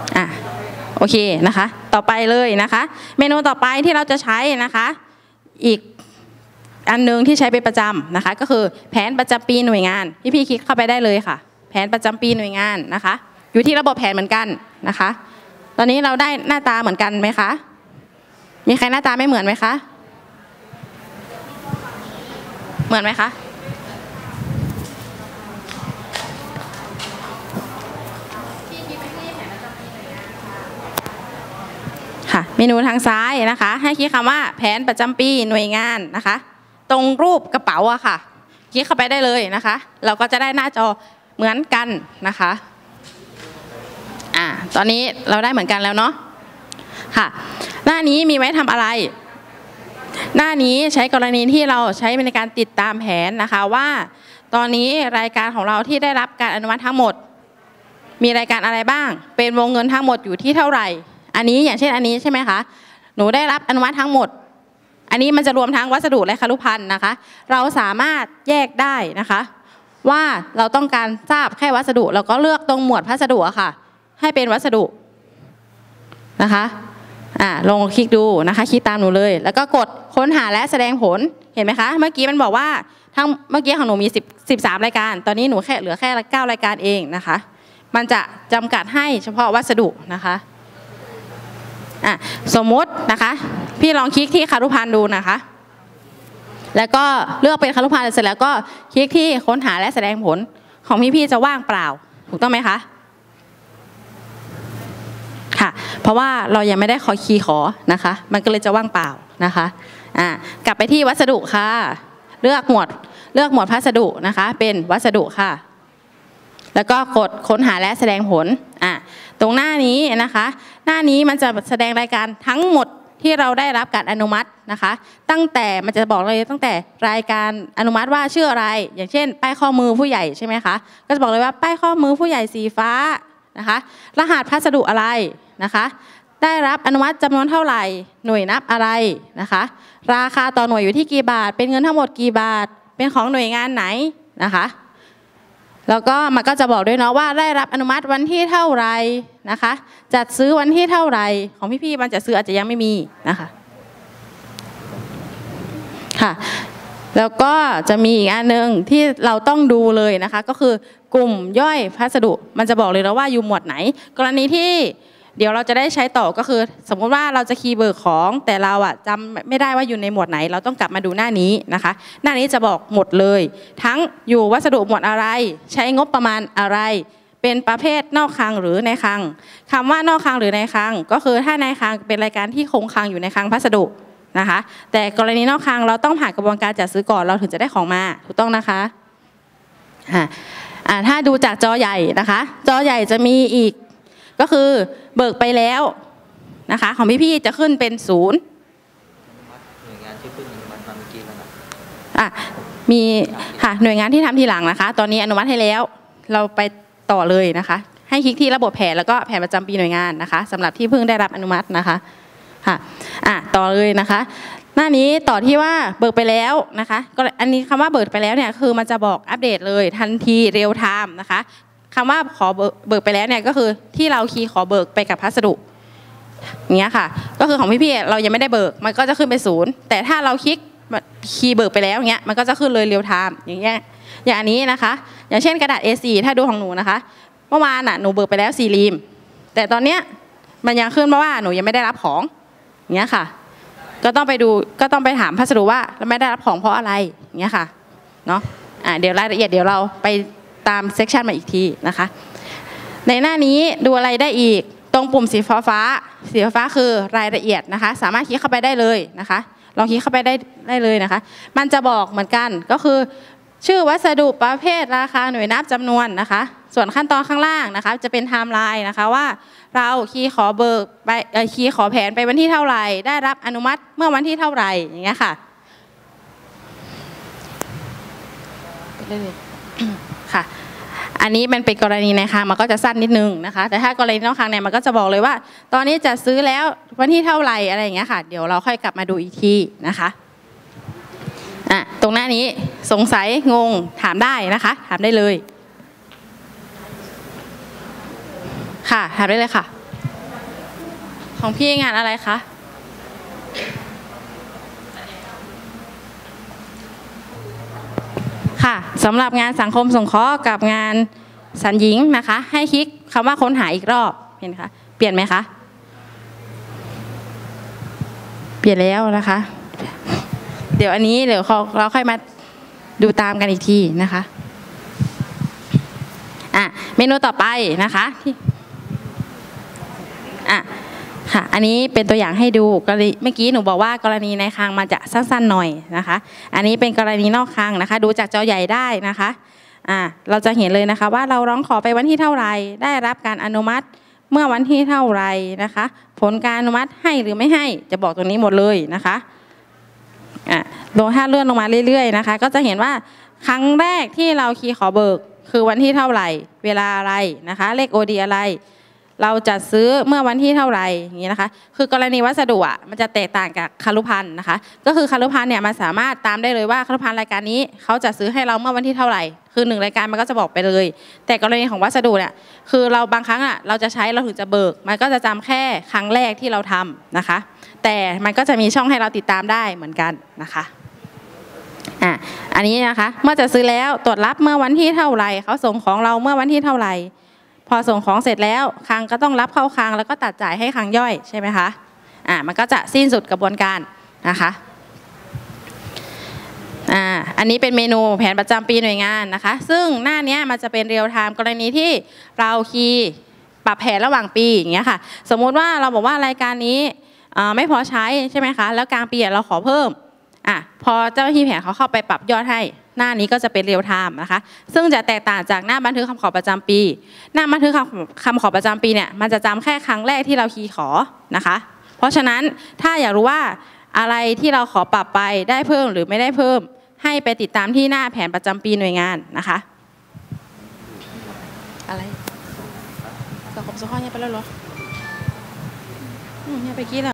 โอเคนะคะต่อไปเลยนะคะเมนูต่อไปที่เราจะใช้นะคะอีกอันนึงที่ใช้เป็นประจำนะคะก็คือแผนประจำปีหน่วยงานพี่คลิกเข้าไปได้เลยค่ะแผนประจำปีหน่วยงานนะคะอยู่ที่ระบบแผนเหมือนกันนะคะตอนนี้เราได้หน้าตาเหมือนกันไหมคะมีใครหน้าตาไม่เหมือนไหมคะเหมือนไหมคะค่ะเมนูทางซ้ายนะคะให้คลิกคำว่าแผนประจำปีหน่วยงานนะคะตรงรูปกระเป๋าอะค่ะคลิกเข้าไปได้เลยนะคะเราก็จะได้หน้าจอเหมือนกันนะคะตอนนี้เราได้เหมือนกันแล้วเนาะค่ะหน้านี้มีไว้ทำอะไรหน้านี้ใช้กรณีที่เราใช้ในการติดตามแผนนะคะว่าตอนนี้รายการของเราที่ได้รับการอนุมัติทั้งหมดมีรายการอะไรบ้างเป็นวงเงินทั้งหมดอยู่ที่เท่าไหร่อันนี้อย่างเช่นอันนี้ใช่ไหมคะหนูได้รับอนุมัติทั้งหมดอันนี้มันจะรวมทั้งวัสดุและคฤภัณฑ์นะคะเราสามารถแยกได้นะคะว่าเราต้องการทราบแค่วัสดุเราก็เลือกตรงหมวดพัสดุค่ะให้เป็นวัสดุนะคะลองคลิกดูนะคะคลิกตามหนูเลยแล้วก็กดค้นหาและแสดงผลเห็นไหมคะเมื่อกี้มันบอกว่าทั้งเมื่อกี้ของหนูมี13รายการตอนนี้หนูเหลือแค่9รายการเองนะคะมันจะจำกัดให้เฉพาะวัสดุนะคะสมมุตินะคะพี่ลองคลิกที่คฤภัณฑ์ดูนะคะแล้วก็เลือกเป็นคฤภัณฑ์เสร็จแล้วก็คลิกที่ค้นหาและแสดงผลของพี่จะว่างเปล่าถูกต้องไหมคะค่ะเพราะว่าเรายังไม่ได้คีย์ขอนะคะมันก็เลยจะว่างเปล่านะคะกลับไปที่วัสดุค่ะเลือกหมวดพัสดุนะคะเป็นวัสดุค่ะแล้วก็กดค้นหาและแสดงผลตรงหน้านี้นะคะหน้านี้มันจะแสดงรายการทั้งหมดที่เราได้รับการอนุมัตินะคะตั้งแต่มันจะบอกเลยตั้งแต่รายการอนุมัติว่าชื่ออะไรอย่างเช่นป้ายข้อมือผู้ใหญ่ใช่ไหมคะก็จะบอกเลยว่าป้ายข้อมือผู้ใหญ่สีฟ้านะคะรหัสพัสดุอะไรนะคะได้รับอนุมัติจำนวนเท่าไหร่หน่วยนับอะไรนะคะราคาต่อหน่วยอยู่ที่กี่บาทเป็นเงินทั้งหมดกี่บาทเป็นของหน่วยงานไหนนะคะแล้วก็มันก็จะบอกด้วยเนาะว่าได้รับอนุมัติวันที่เท่าไหร่นะคะจัดซื้อวันที่เท่าไหร่ของพี่ๆมันจัดซื้ออาจจะยังไม่มีนะคะค่ะแล้วก็จะมีอีกอันนึงที่เราต้องดูเลยนะคะก็คือกลุ่มย่อยพัสดุมันจะบอกเลยนะว่าอยู่หมวดไหนกรณีที่เดี๋ยวเราจะได้ใช้ต่อก็คือสมมติว่าเราจะคีย์เบิกของแต่เราจำไม่ได้ว่าอยู่ในหมวดไหนเราต้องกลับมาดูหน้านี้นะคะหน้านี้จะบอกหมดเลยทั้งอยู่วัสดุหมวดอะไรใช้งบประมาณอะไรเป็นประเภทนอกคลังหรือในคลังคำว่านอกคลังหรือในคลังก็คือถ้าในคลังเป็นรายการที่คงคลังอยู่ในคลังพัสดุนะคะแต่กรณีนอกคลังเราต้องผ่านกระบวนการจัดซื้อก่อนเราถึงจะได้ของมาถูกต้องนะคะถ้าดูจากจอใหญ่นะคะจอใหญ่จะมีอีกก็คือเบิกไปแล้วนะคะของพี่ๆจะขึ้นเป็น0หน่วยงานที่ขึ้นอนุมัติมาเมื่อกี้แล้วมีค่ะหน่วยงานที่ทำทีหลังนะคะตอนนี้อนุมัติให้แล้วเราไปต่อเลยนะคะให้คลิกที่ระบบแผนแล้วก็แผนประจำปีหน่วยงานนะคะสำหรับที่เพิ่งได้รับอนุมัตินะคะค่ะต่อเลยนะคะหน้านี้ต่อที่ว่าเบิกไปแล้วนะคะก็อันนี้คำว่าเบิกไปแล้วเนี่ยคือมันจะบอกอัปเดตเลยทันทีเรียลไทม์นะคะคำว่าขอเบิกไปแล้วเนี่ยก็คือที่เราคีย์ขอเบิกไปกับพัสดุอย่างเงี้ยค่ะก็คือของพี่ๆเรายังไม่ได้เบิกมันก็จะขึ้นไป0แต่ถ้าเราคลิกคีย์เบิกไปแล้วอย่างเงี้ยมันก็จะขึ้นเลยเรียลไทม์อย่างเงี้ยอย่างอันนี้นะคะอย่างเช่นกระดาษ A4 ถ้าดูของหนูนะคะเมื่อวานหนูเบิกไปแล้ว4 รีมแต่ตอนเนี้ยมันยังขึ้นเพราะว่าหนูยังไม่ได้รับของอย่างเงี้ยค่ะก็ต้องไปดูก็ต้องไปถามพัสดุว่าเราไม่ได้รับของเพราะอะไรอย่างเงี้ยค่ะเนาะเดี๋ยวรายละเอียดเดี๋ยวเราไปตามเซกชันมาอีกทีนะคะในหน้านี้ดูอะไรได้อีกตรงปุ่มสีฟ้าคือรายละเอียดนะคะสามารถคลิกเข้าไปได้เลยนะคะลองคลิกเข้าไปได้เลยนะคะมันจะบอกเหมือนกันก็คือชื่อวัสดุประเภทราคาหน่วยนับจำนวนนะคะส่วนขั้นตอนข้างล่างนะคะจะเป็นไทม์ไลน์นะคะว่าเราคีย์ขอเบิกไปคีย์ขอแผนไปวันที่เท่าไหร่ได้รับอนุมัติเมื่อวันที่เท่าไหร่อย่างเงี้ยค่ะค่ะอันนี้มันเป็นกรณีในคลังมันก็จะสั้นนิดนึงนะคะแต่ถ้ากรณีนอกคลังเนี่ยมันก็จะบอกเลยว่าตอนนี้จะซื้อแล้ววันที่เท่าไหร่อะไรอย่างเงี้ยค่ะเดี๋ยวเราค่อยกลับมาดูอีกทีนะคะตรงหน้านี้สงสัยงงถามได้นะคะถามได้เลยค่ะถามได้เลยค่ะของพี่งานอะไรคะค่ะสำหรับงานสังคมสงเคราะห์กับงานสรรหญิงนะคะให้คลิกคำว่าค้นหาอีกรอบเห็นคะเปลี่ยนไหมคะเปลี่ยนแล้วนะคะเดี๋ยวอันนี้เดี๋ยวเราค่อยมาดูตามกันอีกทีนะคะเมนูต่อไปนะคะค่ะอันนี้เป็นตัวอย่างให้ดูกรณีเมื่อกี้หนูบอกว่ากรณีในคลังมันจะสั้นๆหน่อยนะคะอันนี้เป็นกรณีนอกคลังนะคะดูจากจอใหญ่ได้นะคะเราจะเห็นเลยนะคะว่าเราร้องขอไปวันที่เท่าไรได้รับการอนุมัติเมื่อวันที่เท่าไรนะคะผลการอนุมัติให้หรือไม่ให้จะบอกตรงนี้หมดเลยนะคะลงถ้าเลื่อนลงมาเรื่อยๆนะคะก็จะเห็นว่าครั้งแรกที่เราคีย์ขอเบิกคือวันที่เท่าไหร่เวลาอะไรนะคะเลข OD อะไรเราจัดซื้อเมื่อวันที่เท่าไหร่อย่างนี้นะคะคือกรณีวัสดุมันจะแตกต่างกับคารุภัณฑ์นะคะก็คือคารุภัณฑ์เนี่ยมันสามารถตามได้เลยว่าคารุภัณฑ์รายการนี้เขาจะซื้อให้เราเมื่อวันที่เท่าไหร่คือ1รายการมันก็จะบอกไปเลยแต่กรณีของวัสดุเนี่ยคือเราบางครั้งเราจะใช้เราถึงจะเบิกมันก็จะจำแค่ครั้งแรกที่เราทำนะคะแต่มันก็จะมีช่องให้เราติดตามได้เหมือนกันนะคะอันนี้นะคะเมื่อจะซื้อแล้วตรวจรับเมื่อวันที่เท่าไหร่เขาส่งของเราเมื่อวันที่เท่าไหร่พอส่งของเสร็จแล้วคลังก็ต้องรับเข้าคลังแล้วก็ตัดจ่ายให้คลังย่อยใช่ไหมคะมันก็จะสิ้นสุดกระบวนการนะคะอันนี้เป็นเมนูแผนประจำปีหน่วยงานนะคะซึ่งหน้านี้มันจะเป็นเรียลไทม์กรณีที่เราคีย์ปรับแผนระหว่างปีอย่างเงี้ยค่ะสมมุติว่าเราบอกว่ารายการนี้ไม่พอใช้ใช่ไหมคะแล้วกลางปีเราขอเพิ่มพอเจ้าหน้าที่แผนเขาเข้าไปปรับยอดให้หน้านี้ก็จะเป็นเรียลไทม์นะคะซึ่งจะแตกต่างจากหน้าบันทึกคำขอประจำปีหน้าบันทึกคำขอประจำปีเนี่ยมันจะจำแค่ครั้งแรกที่เราคีย์ขอนะคะเพราะฉะนั้นถ้าอยากรู้ว่าอะไรที่เราขอปรับไปได้เพิ่มหรือไม่ได้เพิ่มให้ไปติดตามที่หน้าแผนประจำปีหน่วยงานนะคะอะไรสังคมสงเคราะห์เนี่ยไปแล้วเหรอเนี่ยไปกี้แล้ว